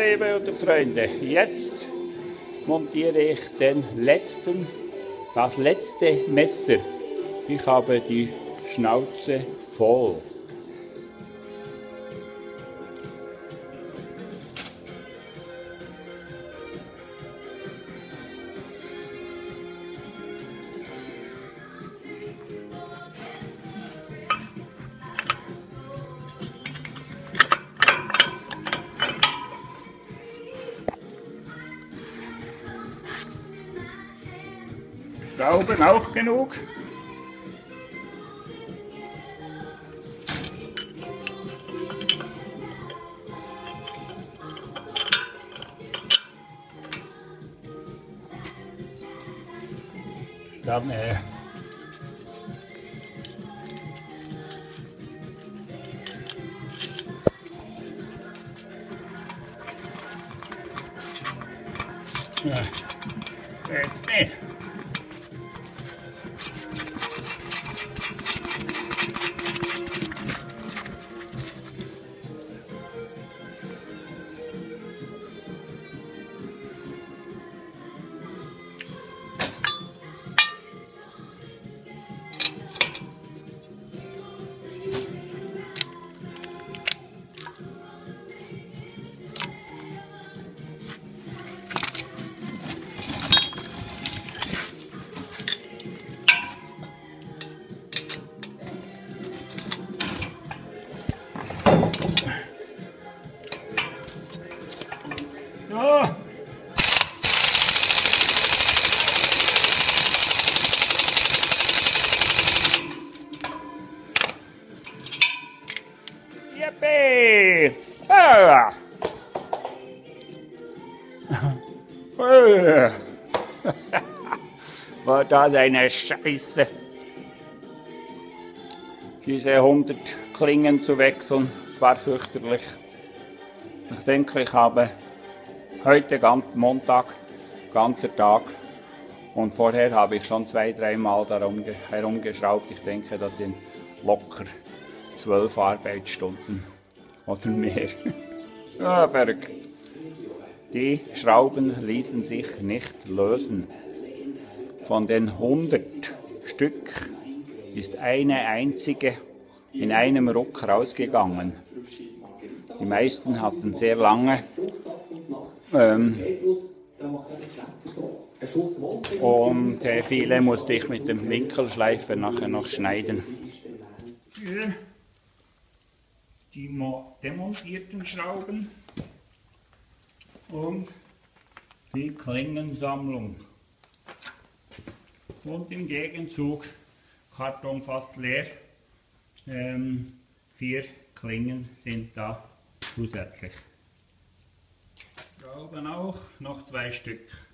liebe Freunde, jetzt montiere ich das letzte Messer. Ich habe die Schnauze voll. Schrauben auch genug. Dann jetzt nicht. Ja. Yippie! Ah. War das eine Scheiße, diese 100 Klingen zu wechseln. Es war fürchterlich. Ich denke, ich habe heute Montag, ganzer Tag, und vorher habe ich schon 2-3 Mal darum herumgeschraubt. Ich denke, das sind locker 12 Arbeitsstunden oder mehr. Ja, verrückt. Die Schrauben ließen sich nicht lösen. Von den 100 Stück ist eine einzige in einem Ruck rausgegangen. Die meisten hatten sehr lange und viele musste ich mit dem Winkelschleifer nachher noch schneiden. Hier die demontierten Schrauben und die Klingensammlung. Und im Gegenzug, Karton fast leer, 4 Klingen sind da zusätzlich. Schrauben auch, noch 2 Stück.